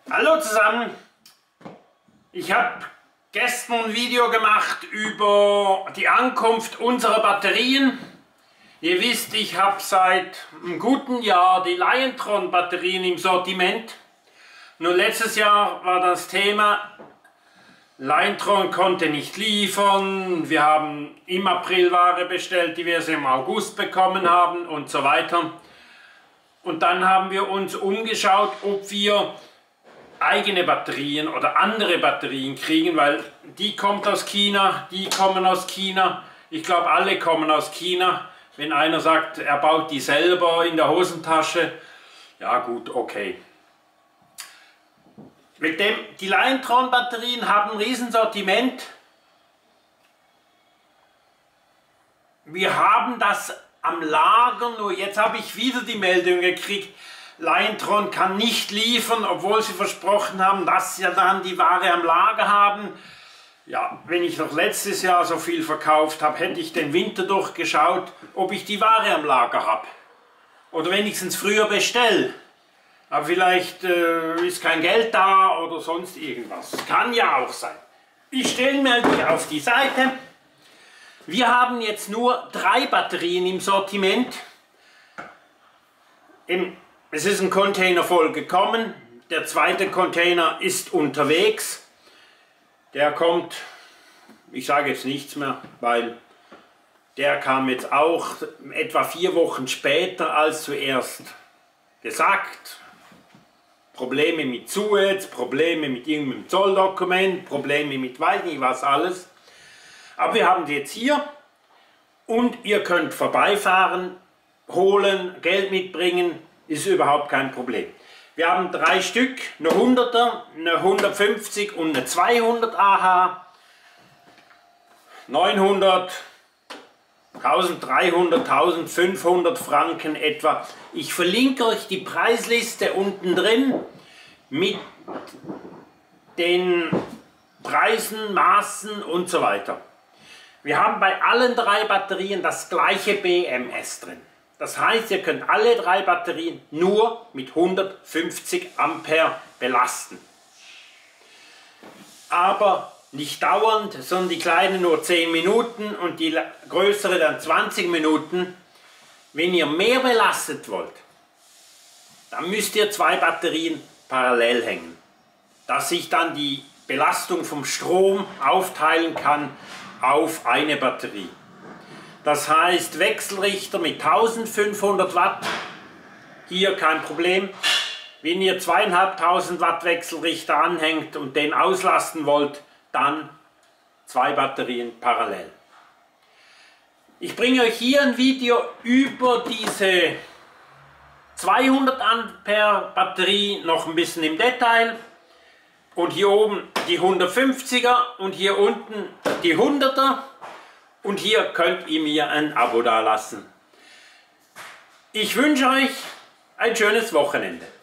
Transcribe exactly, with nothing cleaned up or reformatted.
Hallo zusammen, ich habe gestern ein Video gemacht über die Ankunft unserer Batterien. Ihr wisst, ich habe seit einem guten Jahr die Liontron Batterien im Sortiment. Nur letztes Jahr war das Thema, Liontron konnte nicht liefern, wir haben im April Ware bestellt, die wir im August bekommen haben und so weiter. Und dann haben wir uns umgeschaut, ob wir eigene Batterien oder andere Batterien kriegen, weil die kommt aus China, die kommen aus China. Ich glaube, alle kommen aus China. Wenn einer sagt, er baut die selber in der Hosentasche, ja gut, okay. Mit dem, die Liontron Batterien haben ein Riesensortiment. Wir haben das am Lager, nur jetzt habe ich wieder die Meldung gekriegt, Liontron kann nicht liefern, obwohl sie versprochen haben, dass sie dann die Ware am Lager haben. Ja, wenn ich noch letztes Jahr so viel verkauft habe, hätte ich den Winter durchgeschaut, ob ich die Ware am Lager habe. Oder wenigstens früher bestelle. Aber vielleicht äh, ist kein Geld da oder sonst irgendwas. Kann ja auch sein. Ich stelle mir die auf die Seite. Wir haben jetzt nur drei Batterien im Sortiment. Im Es ist ein Container voll gekommen, der zweite Container ist unterwegs. Der kommt, ich sage jetzt nichts mehr, weil der kam jetzt auch etwa vier Wochen später als zuerst gesagt. Probleme mit Suez, Probleme mit irgendeinem Zolldokument, Probleme mit weiß nicht was alles. Aber wir haben die jetzt hier und ihr könnt vorbeifahren, holen, Geld mitbringen. Ist überhaupt kein Problem. Wir haben drei Stück, eine hunderter, eine hundertfünfzig und eine zweihundert A H. neunhundert, eintausenddreihundert, eintausendfünfhundert Franken etwa. Ich verlinke euch die Preisliste unten drin mit den Preisen, Maßen und so weiter. Wir haben bei allen drei Batterien das gleiche B M S drin. Das heißt, ihr könnt alle drei Batterien nur mit hundertfünfzig Ampere belasten. Aber nicht dauernd, sondern die kleine nur zehn Minuten und die größere dann zwanzig Minuten. Wenn ihr mehr belastet wollt, dann müsst ihr zwei Batterien parallel hängen, dass sich dann die Belastung vom Strom aufteilen kann auf eine Batterie. Das heißt, Wechselrichter mit eintausendfünfhundert Watt, hier kein Problem. Wenn ihr zweitausendfünfhundert Watt Wechselrichter anhängt und den auslasten wollt, dann zwei Batterien parallel. Ich bringe euch hier ein Video über diese zweihundert Ampere Batterie noch ein bisschen im Detail. Und hier oben die hundertfünfziger und hier unten die hunderter. Und hier könnt ihr mir ein Abo dalassen. Ich wünsche euch ein schönes Wochenende.